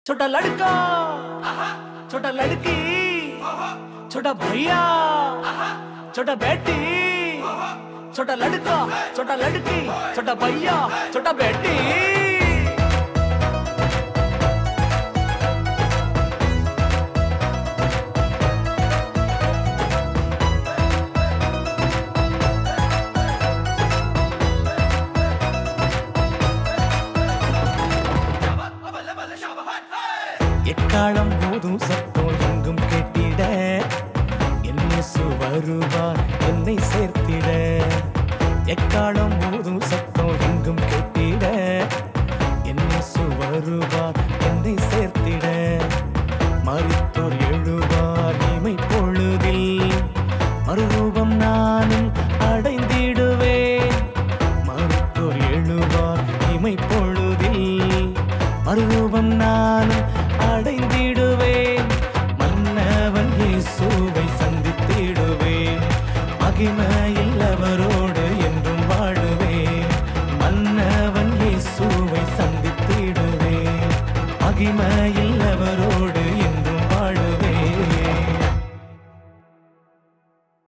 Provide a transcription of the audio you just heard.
छोटा लड़का छोटा लड़की छोटा भैया छोटा बेटी छोटा लड़का छोटा लड़की छोटा भैया छोटा बेटी எக்காலம் போதும் சத்தம் எங்கும் கேட்டிட என் இயேசு வருவார் என்னை சேர்த்திட எக்காலம் போதும் சத்தம் எங்கும் கேட்டிட என் இயேசு வருவார் என்னை சேர்த்திட மரித்தோர் எழுவார் இமை பொழுதில் மறுரூபம் நானும் அடைந்திடுவேன் மரித்தோர் எழுவார் இமை பொழுதில் மறுரூபம் நானும் அடைந்திடுவேன் மன்னவன் இயேசுவை சந்தித்திடுவேன் மகிமையில் அவரோடு என்றும் வாழுவேன் மன்னவன் இயேசுவை சந்தித்திடுவேன் மகிமையில்